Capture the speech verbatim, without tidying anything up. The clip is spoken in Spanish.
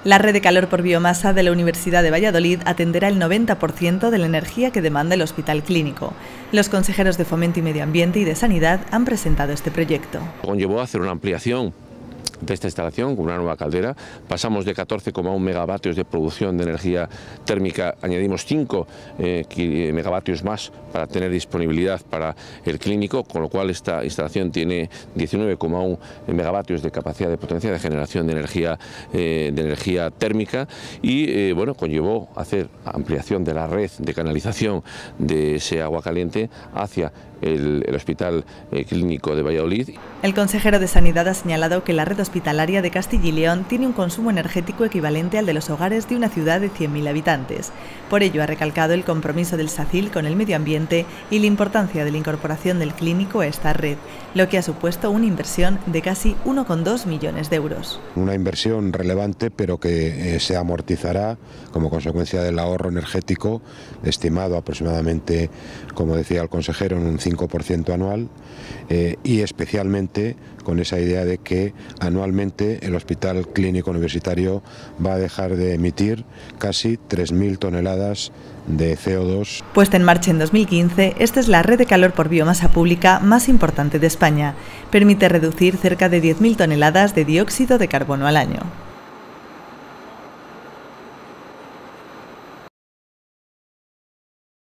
La red de calor por biomasa de la Universidad de Valladolid atenderá el noventa por ciento de la energía que demanda el Hospital Clínico. Los consejeros de Fomento y Medio Ambiente y de Sanidad han presentado este proyecto. Conllevó a hacer una ampliación de esta instalación con una nueva caldera. Pasamos de catorce coma uno megavatios de producción de energía térmica, añadimos cinco eh, megavatios más para tener disponibilidad para el clínico, con lo cual esta instalación tiene diecinueve coma uno megavatios de capacidad de potencia de generación de energía, eh, de energía térmica y eh, bueno, conllevó hacer ampliación de la red de canalización de ese agua caliente hacia el, el Hospital eh, Clínico de Valladolid. El consejero de Sanidad ha señalado que la red hospitalaria de Castilla y León tiene un consumo energético equivalente al de los hogares de una ciudad de cien mil habitantes. Por ello ha recalcado el compromiso del SACIL con el medio ambiente y la importancia de la incorporación del clínico a esta red, lo que ha supuesto una inversión de casi uno coma dos millones de euros. Una inversión relevante, pero que eh, se amortizará como consecuencia del ahorro energético, estimado aproximadamente, como decía el consejero, en un cinco por ciento anual, eh, y especialmente con esa idea de que anualmente el Hospital Clínico Universitario va a dejar de emitir casi tres mil toneladas de C O dos. Puesta en marcha en dos mil quince, esta es la red de calor por biomasa pública más importante de España. Permite reducir cerca de diez mil toneladas de dióxido de carbono al año.